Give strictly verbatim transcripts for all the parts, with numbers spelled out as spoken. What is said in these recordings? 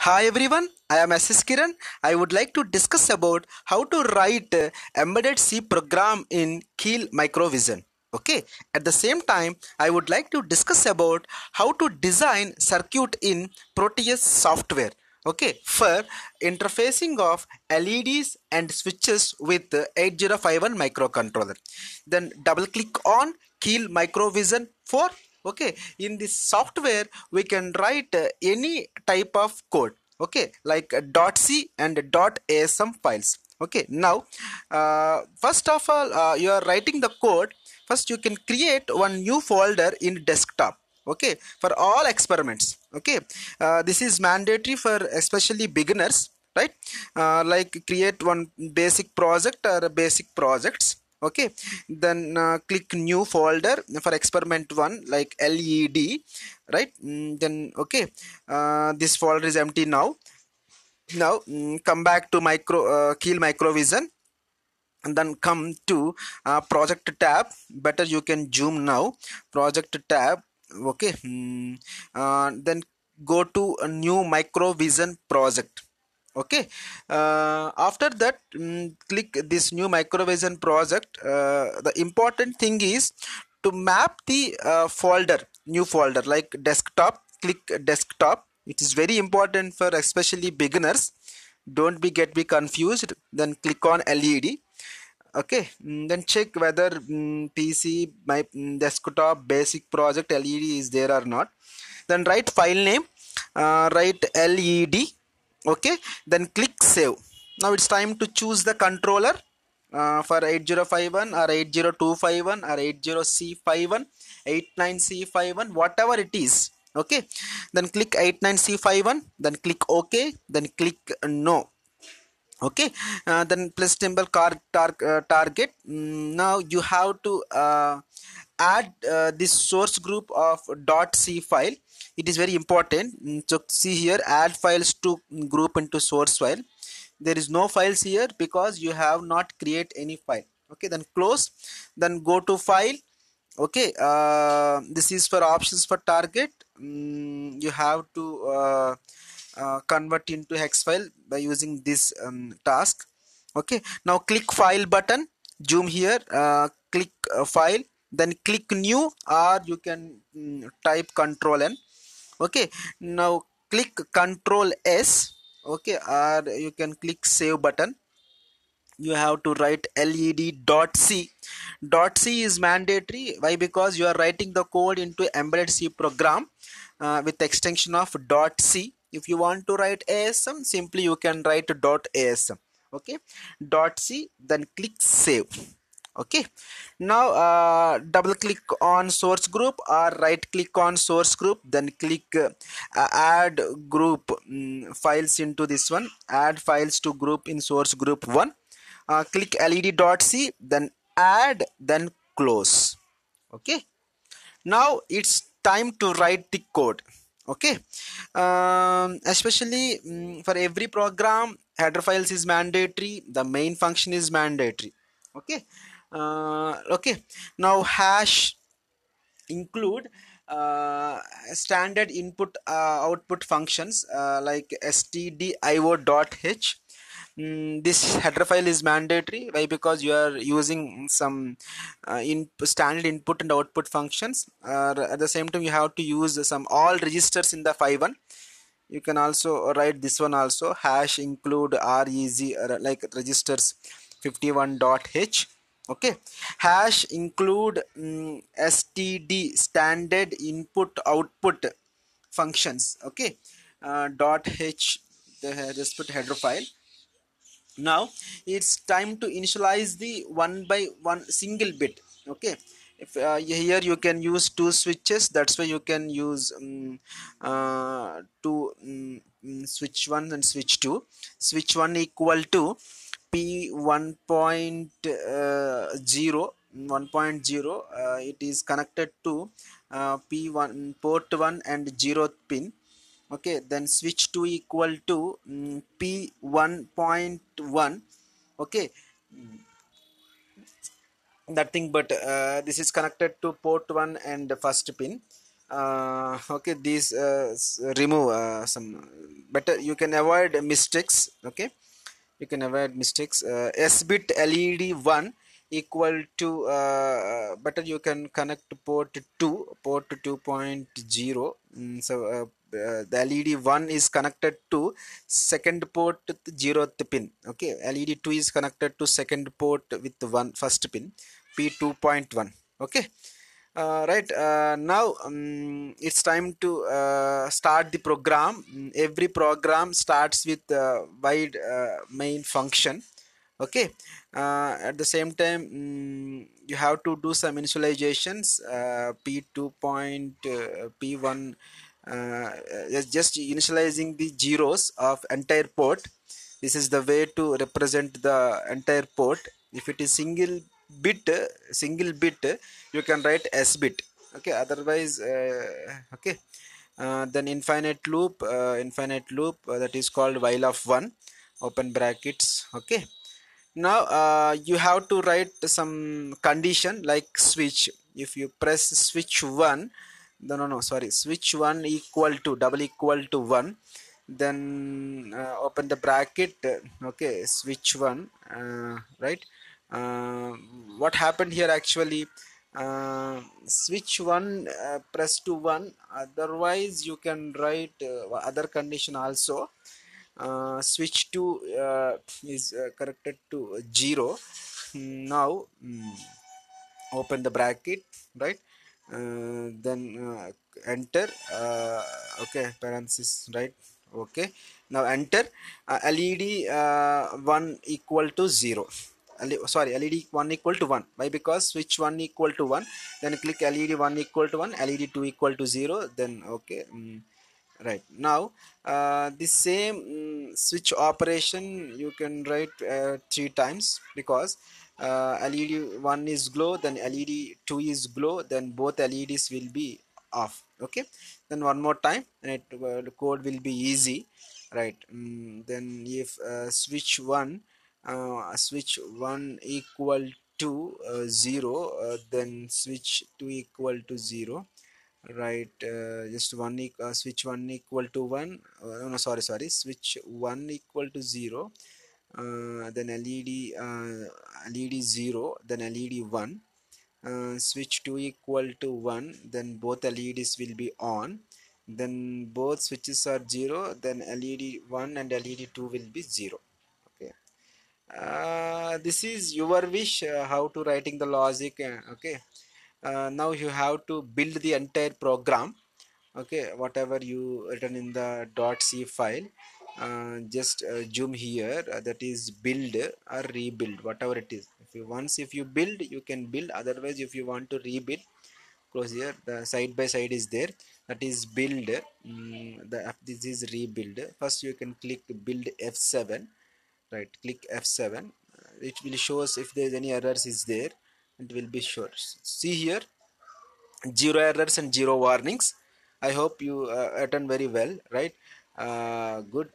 Hi everyone, I am S S Kiran. I would like to discuss about how to write uh, embedded C program in Keil Microvision. Okay. At the same time, I would like to discuss about how to design circuit in Proteus Software. Okay, for interfacing of L E Ds and switches with uh, eight zero five one microcontroller. Then double click on Keil Microvision for. Okay, in this software we can write uh, any type of code, okay, like uh, .c and .asm files. Okay, now uh, first of all, uh, you are writing the code. First you can create one new folder in desktop, okay, for all experiments. Okay, uh, this is mandatory for especially beginners, right? Uh, like create one basic project or basic projects. Okay, then uh, click new folder for experiment one, like led, right? Mm, then okay, uh, this folder is empty now. Now mm, come back to micro uh, Keil Microvision, and then come to uh, project tab. Better you can zoom now. Project tab. Okay, mm, uh, then go to a new Microvision project. Okay, uh, after that, mm, click this new Microvision project. Uh, the important thing is to map the uh, folder, new folder, like desktop. Click desktop. It is very important for especially beginners. Don't be get be confused. Then click on led. Okay, mm, then check whether mm, pc my mm, desktop basic project led is there or not. Then write file name, uh, write led. Okay, then click save. Now it's time to choose the controller uh, for eight zero five one or eight zero two five one or eighty C fifty-one, eighty-nine C fifty-one, whatever it is. Okay, then click eighty-nine C fifty-one, then click ok, then click no. Okay, uh, then plus symbol car tar, uh, target. Mm, now you have to uh, add uh, this source group of .c file. It is very important. Mm, so see here, add files to group into source file. There is no files here because you have not create any file. Okay, then close, then go to file. Okay, uh, this is for options for target. Mm, you have to uh, uh, convert into hex file by using this um, task. Okay, now click file button, zoom here, uh, click uh, file, then click new, or you can mm, type control N. Okay, now click control S. Okay, or you can click save button. You have to write led.c. .c is mandatory. Why? Because you are writing the code into embedded C program uh, with extension of .c. If you want to write asm, simply you can write .asm. Okay, .c, then click save. Okay, now uh, double click on source group or right click on source group, then click uh, add group um, files into this one. Add files to group in source group one. Uh, click led.c, then add, then close. Okay, now it's time to write the code. Okay, um, especially um, for every program, header files is mandatory, the main function is mandatory. Okay, uh, okay, now hash include uh, standard input uh, output functions uh, like stdio.h. Mm, this header file is mandatory. Why? Because you are using some uh, in standard input and output functions. Uh, at the same time, you have to use some all registers in the five one. You can also write this one also. Hash include reg, uh, like registers fifty-one.h. Okay, hash include um, std standard input output functions. Okay, uh, dot h, the, just put header file. Now it's time to initialize the one by one single bit. Okay, if uh, here you can use two switches, that's why you can use um, uh, two um, switch one and switch two. Switch one equal to p one point zero, one point zero. Uh, it is connected to uh, p one port one and zeroth pin. Okay, then switch two equal to um, p one point one. Okay, nothing but uh, this is connected to port one and the first pin. Uh, okay, these uh, remove uh, some better you can avoid mistakes. Okay, you can avoid mistakes. uh, S bit L E D one equal to uh, uh, better you can connect to port two, port two point zero. Mm, so uh, uh, the L E D one is connected to second port with zeroth pin. Okay, L E D two is connected to second port with one first pin, P two point one. Okay, uh, right. Uh, now um, it's time to uh, start the program. Mm, every program starts with uh, wide uh, main function. Okay, uh, at the same time, mm, you have to do some initializations. uh, P two point uh, P one, uh, is just initializing the zeros of entire port. This is the way to represent the entire port. If it is single bit, uh, single bit, uh, you can write S bit. Okay, otherwise, uh, okay. Uh, then infinite loop, uh, infinite loop, uh, that is called while of one, open brackets. Okay, now uh, you have to write some condition like switch. If you press switch one, no no no sorry, switch one equal to double equal to one, then uh, open the bracket. uh, okay, switch one, uh, right. uh, what happened here actually, uh, switch one, uh, press to one, otherwise you can write uh, other condition also. uh, switch to uh, is uh, corrected to zero. Now mm, open the bracket, right. uh, then uh, enter, uh, okay, parenthesis, right. Okay, now enter. uh, led uh, one equal to zero. L E sorry, led one equal to one. Why? Because switch one equal to one, then click led one equal to one, led two equal to zero, then okay. mm, right now, uh, the same mm, switch operation you can write uh, three times, because uh, led one is glow, then led two is glow, then both leds will be off. Okay, then one more time and it, uh, the code will be easy, right. Mm, then if uh, switch one, uh, switch one equal to uh, zero, uh, then switch two equal to zero, right. Uh, just one e- uh, switch one equal to one, uh, no, no sorry sorry switch one equal to zero, uh, then led uh, led zero, then led one, uh, switch two equal to one, then both leds will be on, then both switches are zero, then led one and led two will be zero. Okay, uh, this is your wish, uh, how to writing the logic. uh, okay, uh, now you have to build the entire program. Okay, whatever you written in the .c file, uh, just uh, zoom here, uh, that is build or rebuild, whatever it is. If you once if you build, you can build, otherwise if you want to rebuild, close here, the side by side is there, that is build. mm, the this is rebuild. First you can click build F seven, right. Click F seven, uh, it will shows if there is any errors is there, it will be sure. See here, zero errors and zero warnings. I hope you uh, attend very well, right. Uh, good.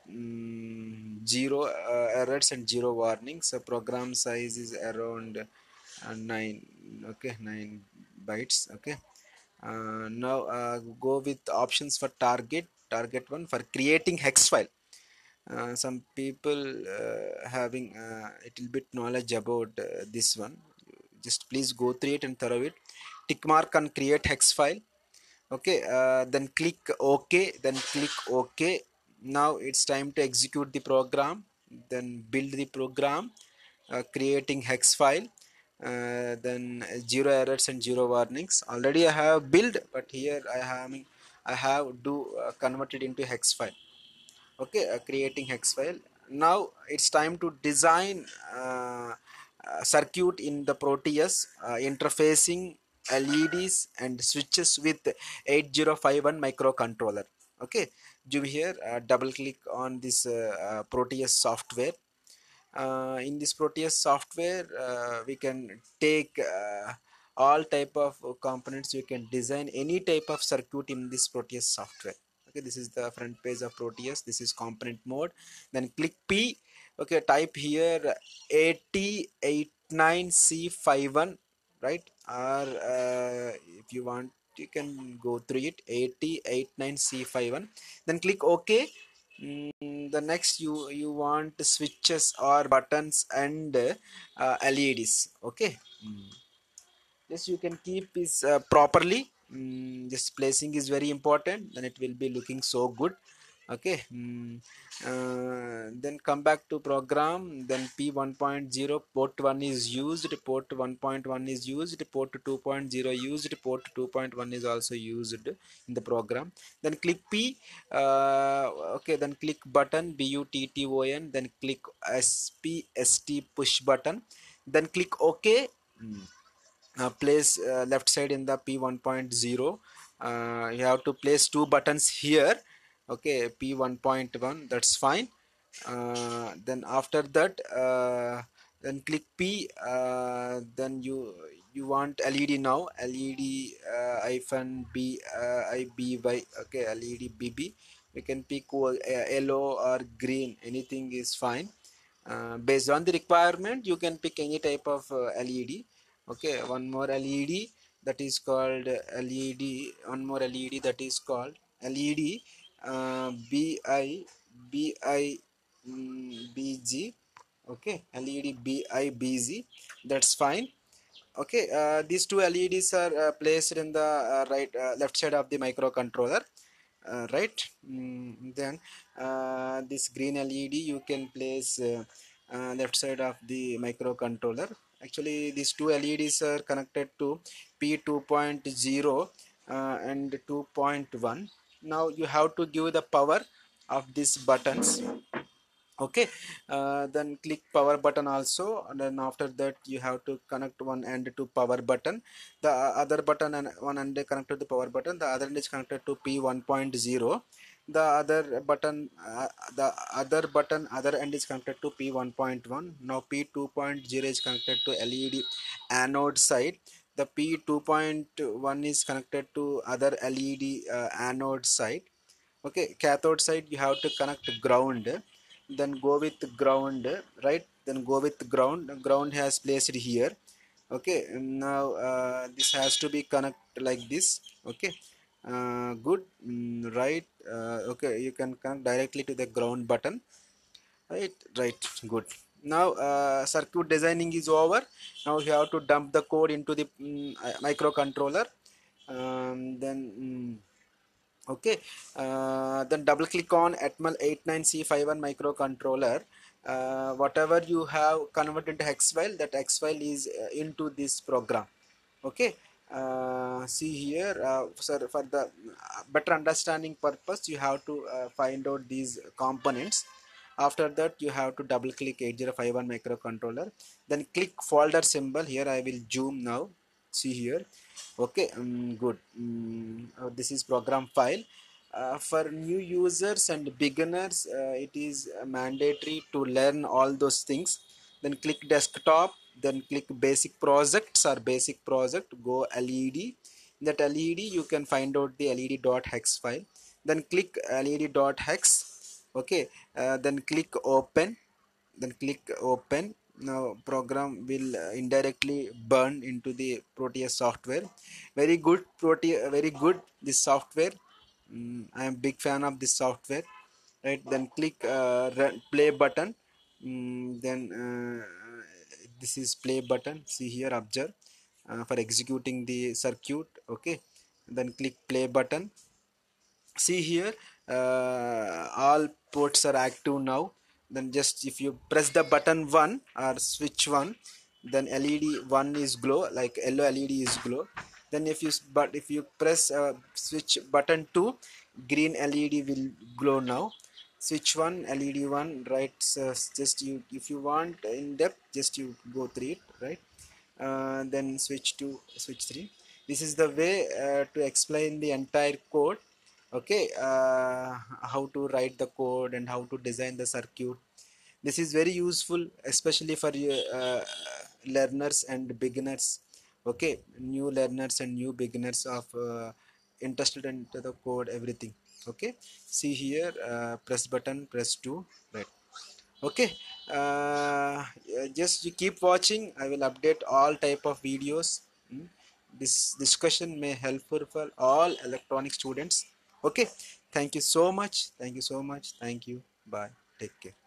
mm, Zero uh, errors and zero warnings. So program size is around uh, nine. Okay, nine bytes. Okay, uh, now uh, go with options for target. Target one for creating hex file. Uh, some people uh, having a uh, little bit knowledge about uh, this one, just please go through it and thorough it. Tick mark on create hex file. Okay, uh, then click ok, then click ok. Now it's time to execute the program, then build the program, uh, creating hex file, uh, then zero errors and zero warnings. Already I have built, but here i have i have do uh, convert it into hex file. Okay, uh, creating hex file. Now it's time to design uh, uh, circuit in the Proteus, uh, interfacing leds and switches with eight zero five one microcontroller. Okay, zoom here, uh, double click on this uh, uh, Proteus software. Uh, in this Proteus software, uh, we can take uh, all type of components. You can design any type of circuit in this Proteus software. Okay, this is the front page of Proteus. This is component mode. Then click P. Okay, type here A T eight nine C five one, right. Or uh, if you want, you can go through it, A T eight nine C five one. Then click OK. Mm, the next you you want switches or buttons and uh, L E Ds. Okay. Mm. Yes, you can keep this uh, properly. Mm, this placing is very important, then it will be looking so good. Okay. Mm, uh, then come back to program, then P one point zero, port one is used, port one point one is used, port two point zero used, port two point one is also used in the program. Then click P. Uh, okay, then click button, B U T T O N, then click S P S T push button, then click OK. Mm. Uh, place uh, left side in the P one point zero. Uh, you have to place two buttons here. Okay, P one point one, that's fine. Uh, then after that, uh, then click P. Uh, then you you want L E D now. L E D uh, hyphen B uh, I B Y. Okay, L E D B B. We can pick uh, yellow or green. Anything is fine. Uh, based on the requirement, you can pick any type of uh, L E D. Okay, one more L E D, that is called L E D. One more L E D, that is called L E D uh, B I B I mm, B G. Okay, L E D B I B Z. That's fine. Okay, uh, these two L E Ds are uh, placed in the uh, right uh, left side of the microcontroller. Uh, right. Mm, then uh, this green L E D you can place uh, uh, left side of the microcontroller. Actually, these two L E Ds are connected to P two point zero uh, and two point one. Now you have to give the power of these buttons. Okay, uh, then click power button also, and then after that you have to connect one end to power button, the other button and one end connected to power button, the other end is connected to P one point zero, the other button uh, the other button other end is connected to P one point one. Now P two point zero is connected to L E D anode side, the P two point one is connected to other L E D uh, anode side. Okay, cathode side you have to connect ground, then go with ground, right? Then go with ground. Ground has placed here. Okay, now uh, this has to be connect like this. Okay, uh, good. Mm, right. Uh, okay, you can connect directly to the ground button. Right, right, good. Now uh, circuit designing is over. Now you have to dump the code into the mm, uh, microcontroller. Um, then mm, okay, uh, then double click on atmel eighty-nine C fifty-one microcontroller. Uh, whatever you have converted into hex file, that hex file is uh, into this program. Okay, uh, see here, uh, sir, for the better understanding purpose you have to uh, find out these components. After that you have to double click eighty fifty-one microcontroller, then click folder symbol. Here I will zoom now. See here. Okay, um, good. Um, uh, this is program file. Uh, for new users and beginners, uh, it is uh, mandatory to learn all those things. Then click desktop, then click basic projects or basic project, go L E D. In that L E D you can find out the led.hex file, then click led.hex. Okay, uh, then click open, then click open. Now program will uh, indirectly burn into the Proteus software. Very good. Proteus, very good, this software. mm, I am big fan of this software. Right, then click uh, run, play button. Mm, then uh, this is play button. See here, observe uh, for executing the circuit. Okay, then click play button. See here, uh, all ports are active now. Then just if you press the button one or switch one, then L E D one is glow, like yellow L E D is glow. Then if you but if you press uh, switch button two, green L E D will glow now. Switch one, L E D one, right? So just you, if you want in depth, just you go through it, right? Uh, then switch to switch three. This is the way uh, to explain the entire code. Okay, uh, how to write the code and how to design the circuit. This is very useful, especially for uh, learners and beginners. Okay, new learners and new beginners of uh, interested into the code, everything. Okay, see here, uh, press button, press two, right? Okay, uh, just you keep watching. I will update all type of videos. Hmm. This discussion may helpful for all electronic students. Okay, Thank you so much. Thank you so much. Thank you. Bye. Take care.